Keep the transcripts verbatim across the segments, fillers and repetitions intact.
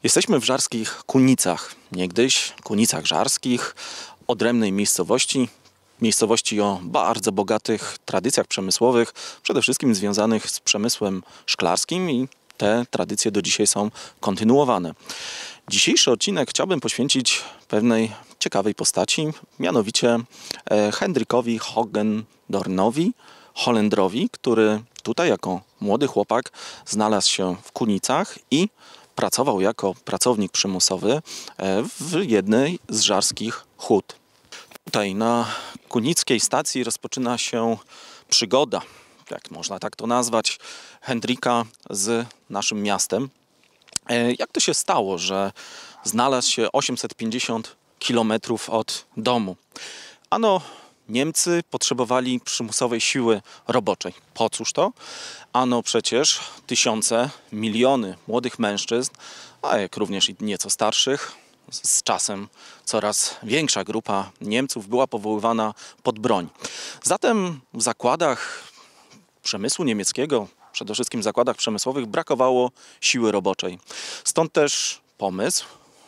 Jesteśmy w żarskich Kulnicach, niegdyś Kulnicach Żarskich, odrębnej miejscowości, miejscowości o bardzo bogatych tradycjach przemysłowych, przede wszystkim związanych z przemysłem szklarskim i te tradycje do dzisiaj są kontynuowane. Dzisiejszy odcinek chciałbym poświęcić pewnej ciekawej postaci, mianowicie Hendrikowi Hogendornowi, Holendrowi, który tutaj jako młody chłopak znalazł się w Kulnicach i pracował jako pracownik przymusowy w jednej z żarskich hut. Tutaj na kulnickiej stacji rozpoczyna się przygoda, jak można tak to nazwać, Hendrika z naszym miastem. Jak to się stało, że znalazł się osiemset pięćdziesiąt kilometrów od domu? Ano, Niemcy potrzebowali przymusowej siły roboczej. Po cóż to? Ano przecież tysiące, miliony młodych mężczyzn, a jak również i nieco starszych, z czasem coraz większa grupa Niemców była powoływana pod broń. Zatem w zakładach przemysłu niemieckiego, przede wszystkim w zakładach przemysłowych, brakowało siły roboczej. Stąd też pomysł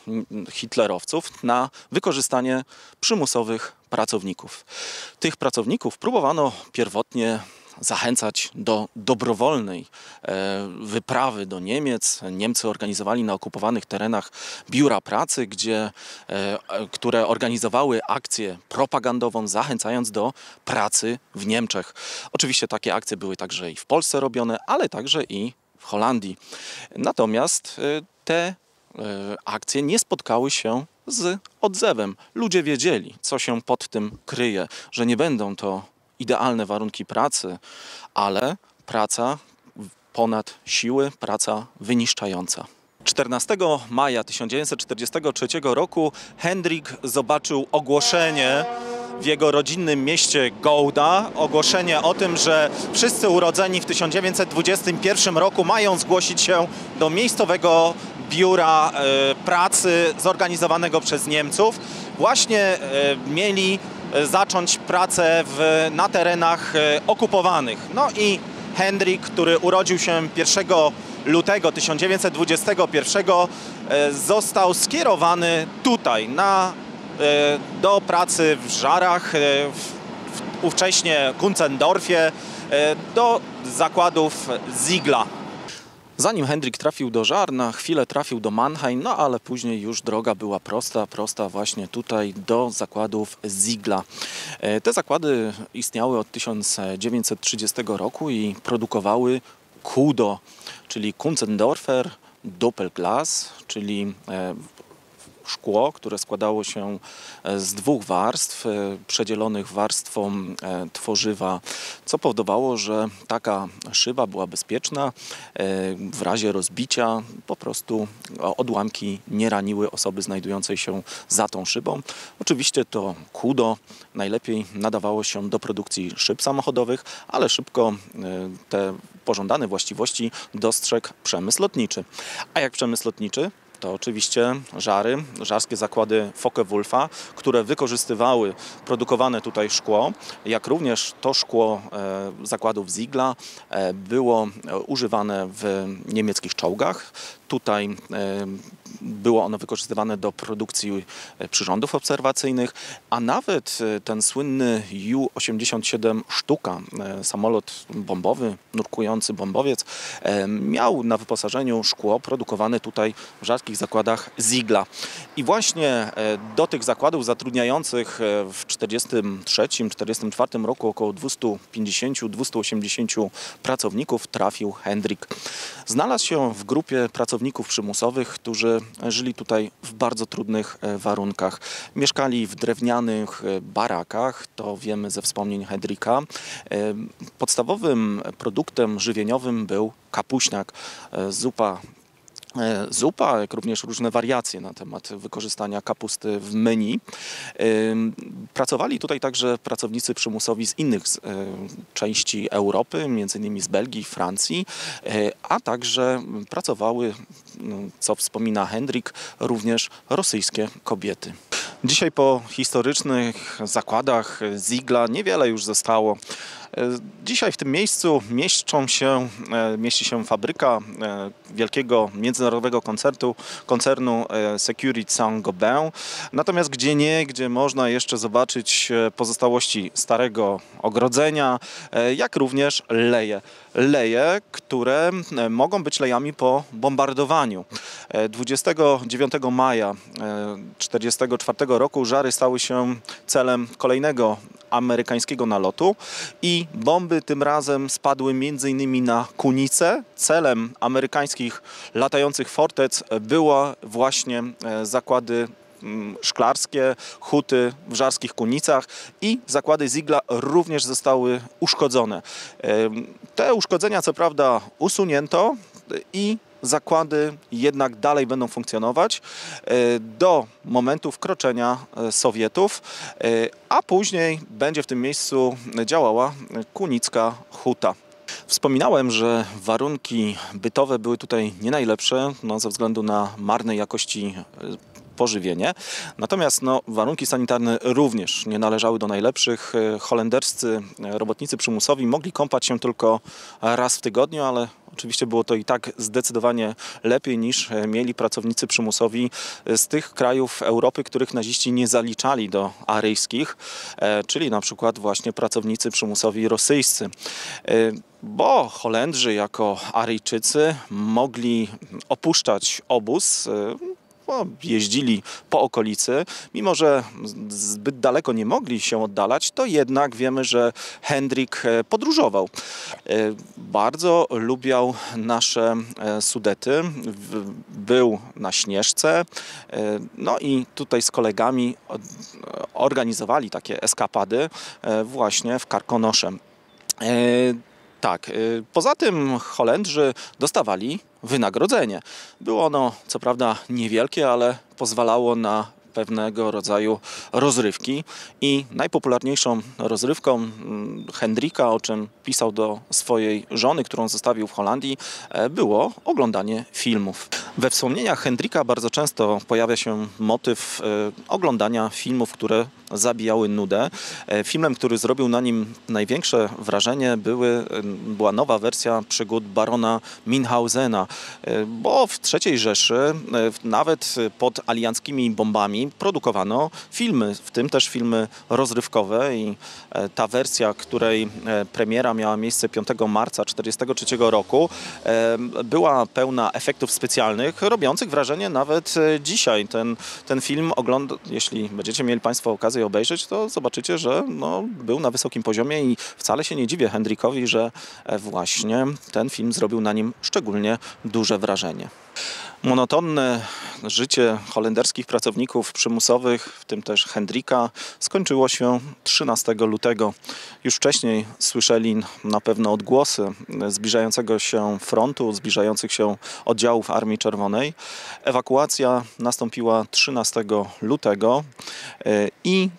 hitlerowców na wykorzystanie przymusowych pracowników. Tych pracowników próbowano pierwotnie zachęcać do dobrowolnej wyprawy do Niemiec. Niemcy organizowali na okupowanych terenach biura pracy, gdzie, które organizowały akcję propagandową, zachęcając do pracy w Niemczech. Oczywiście takie akcje były także i w Polsce robione, ale także i w Holandii. Natomiast te akcje nie spotkały się z odzewem. Ludzie wiedzieli, co się pod tym kryje, że nie będą to idealne warunki pracy, ale praca ponad siły, praca wyniszczająca. czternastego maja tysiąc dziewięćset czterdziestego trzeciego roku Hendrik zobaczył ogłoszenie w jego rodzinnym mieście Gouda, ogłoszenie o tym, że wszyscy urodzeni w tysiąc dziewięćset dwudziestym pierwszym roku mają zgłosić się do miejscowego biura e, pracy zorganizowanego przez Niemców. Właśnie e, mieli zacząć pracę w, na terenach e, okupowanych. No i Hendrik, który urodził się pierwszego lutego tysiąc dziewięćset dwudziestego pierwszego, e, został skierowany tutaj na, e, do pracy w żarach, e, w, w ówcześnie Kunzendorfie, e, do zakładów Ziegla. Zanim Hendrik trafił do żar, na chwilę trafił do Mannheim, no ale później już droga była prosta, prosta właśnie tutaj do zakładów Ziegla. Te zakłady istniały od tysiąc dziewięćset trzydziestego roku i produkowały Kudo, czyli Kunzendorfer Doppelglas, czyli szkło, które składało się z dwóch warstw, przedzielonych warstwą tworzywa, co powodowało, że taka szyba była bezpieczna. W razie rozbicia po prostu odłamki nie raniły osoby znajdującej się za tą szybą. Oczywiście to Kudo najlepiej nadawało się do produkcji szyb samochodowych, ale szybko te pożądane właściwości dostrzegł przemysł lotniczy. A jak przemysł lotniczy? To oczywiście żary, żarskie zakłady Focke-Wulfa, które wykorzystywały produkowane tutaj szkło, jak również to szkło e, zakładów Ziegla e, było używane w niemieckich czołgach. Tutaj e, było ono wykorzystywane do produkcji przyrządów obserwacyjnych, a nawet ten słynny Ju osiemdziesiąt siedem Sztuka, e, samolot bombowy, nurkujący bombowiec, e, miał na wyposażeniu szkło produkowane tutaj w żarskich zakładach Ziegla. I właśnie do tych zakładów zatrudniających w tysiąc dziewięćset czterdziestym trzecim do tysiąc dziewięćset czterdziestego czwartego roku około dwieście pięćdziesiąt do dwustu osiemdziesięciu pracowników trafił Hendrik. Znalazł się w grupie pracowników przymusowych, którzy żyli tutaj w bardzo trudnych warunkach. Mieszkali w drewnianych barakach, to wiemy ze wspomnień Hendrika. Podstawowym produktem żywieniowym był kapuśniak, zupa Zupa, jak również różne wariacje na temat wykorzystania kapusty w menu. Pracowali tutaj także pracownicy przymusowi z innych części Europy, między innymi z Belgii, Francji, a także pracowały, co wspomina Hendrik, również rosyjskie kobiety. Dzisiaj po historycznych zakładach Ziegla niewiele już zostało. Dzisiaj w tym miejscu mieszczą się, mieści się fabryka wielkiego międzynarodowego koncertu, koncernu Security Saint-Gobain. Natomiast gdzie nie, gdzie można jeszcze zobaczyć pozostałości starego ogrodzenia, jak również leje. Leje, które mogą być lejami po bombardowaniu. dwudziestego dziewiątego maja tysiąc dziewięćset czterdziestego czwartego roku żary stały się celem kolejnego amerykańskiego nalotu i bomby tym razem spadły między innymi na Kunicę. Celem amerykańskich latających fortec było właśnie zakłady szklarskie, huty w żarskich Kunicach i zakłady Ziegla również zostały uszkodzone. Te uszkodzenia co prawda usunięto i zakłady jednak dalej będą funkcjonować do momentu wkroczenia Sowietów, a później będzie w tym miejscu działała kunicka huta. Wspominałem, że warunki bytowe były tutaj nie najlepsze, no, ze względu na marnej jakości pożywienie. Natomiast no, warunki sanitarne również nie należały do najlepszych. Holenderscy robotnicy przymusowi mogli kąpać się tylko raz w tygodniu, ale oczywiście było to i tak zdecydowanie lepiej niż mieli pracownicy przymusowi z tych krajów Europy, których naziści nie zaliczali do aryjskich, czyli na przykład właśnie pracownicy przymusowi rosyjscy. Bo Holendrzy jako Aryjczycy mogli opuszczać obóz, bo jeździli po okolicy, mimo że zbyt daleko nie mogli się oddalać, to jednak wiemy, że Hendrik podróżował. Bardzo lubiał nasze Sudety, był na Śnieżce, no i tutaj z kolegami organizowali takie eskapady właśnie w Karkonosze. Tak, poza tym Holendrzy dostawali wynagrodzenie. Było ono co prawda niewielkie, ale pozwalało na pewnego rodzaju rozrywki i najpopularniejszą rozrywką Hendrika, o czym pisał do swojej żony, którą zostawił w Holandii, było oglądanie filmów. We wspomnieniach Hendrika bardzo często pojawia się motyw oglądania filmów, które zabijały nudę. Filmem, który zrobił na nim największe wrażenie, były, była nowa wersja przygód barona Münchhausena, bo w trzeciej Rzeszy nawet pod alianckimi bombami produkowano filmy, w tym też filmy rozrywkowe i ta wersja, której premiera miała miejsce piątego marca tysiąc dziewięćset czterdziestego trzeciego roku, była pełna efektów specjalnych, robiących wrażenie nawet dzisiaj. Ten, ten film ogląda, jeśli będziecie mieli Państwo okazję obejrzeć, to zobaczycie, że no, był na wysokim poziomie i wcale się nie dziwię Hendrikowi, że właśnie ten film zrobił na nim szczególnie duże wrażenie. Monotonne życie holenderskich pracowników przymusowych, w tym też Hendrika, skończyło się trzynastego lutego. Już wcześniej słyszeli na pewno odgłosy zbliżającego się frontu, zbliżających się oddziałów Armii Czerwonej. Ewakuacja nastąpiła trzynastego lutego i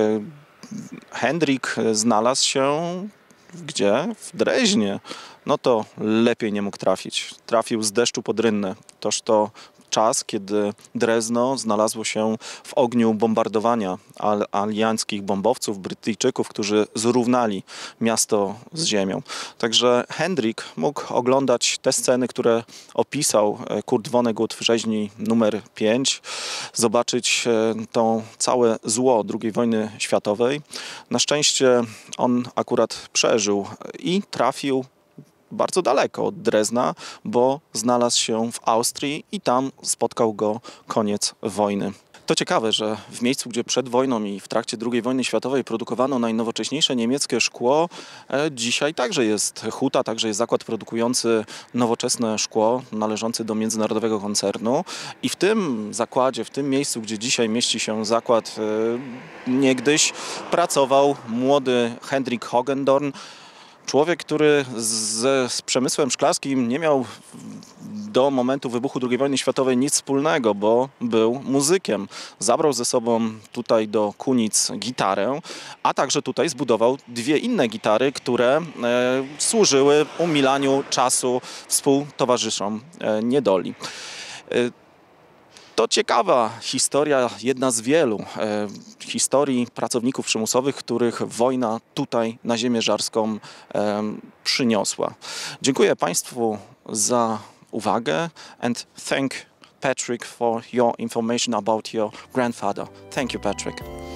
Hendrik znalazł się gdzie? W Dreźnie. No to lepiej nie mógł trafić. Trafił z deszczu pod rynnę. Toż to czas, kiedy Drezno znalazło się w ogniu bombardowania al alianckich bombowców, Brytyjczyków, którzy zrównali miasto z ziemią. Także Hendrik mógł oglądać te sceny, które opisał Kurt Vonnegut w rzeźni numer pięć, zobaczyć to całe zło drugiej wojny światowej. Na szczęście on akurat przeżył i trafił bardzo daleko od Drezna, bo znalazł się w Austrii i tam spotkał go koniec wojny. To ciekawe, że w miejscu, gdzie przed wojną i w trakcie drugiej wojny światowej produkowano najnowocześniejsze niemieckie szkło, dzisiaj także jest huta, także jest zakład produkujący nowoczesne szkło należący do międzynarodowego koncernu. I w tym zakładzie, w tym miejscu, gdzie dzisiaj mieści się zakład, niegdyś pracował młody Hendrik Hogendorn. Człowiek, który z, z przemysłem szklarskim nie miał do momentu wybuchu drugiej wojny światowej nic wspólnego, bo był muzykiem. Zabrał ze sobą tutaj do Kunic gitarę, a także tutaj zbudował dwie inne gitary, które e, służyły umilaniu czasu współtowarzyszom e, niedoli. E, To ciekawa historia, jedna z wielu e, historii pracowników przymusowych, których wojna tutaj na ziemię żarską e, przyniosła. Dziękuję Państwu za uwagę and thank Patrick for your information about your grandfather. Thank you, Patrick.